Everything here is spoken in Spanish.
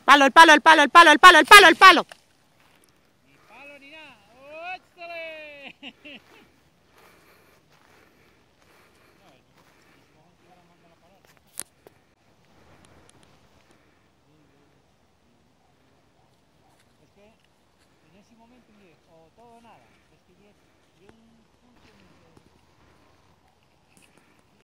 Palo, el palo, el palo, el palo, el palo, el palo, el palo. Ni palo ni nada. ¡Óchale! Es que en ese momento, mire, o todo o nada. Es que yo un punto en el que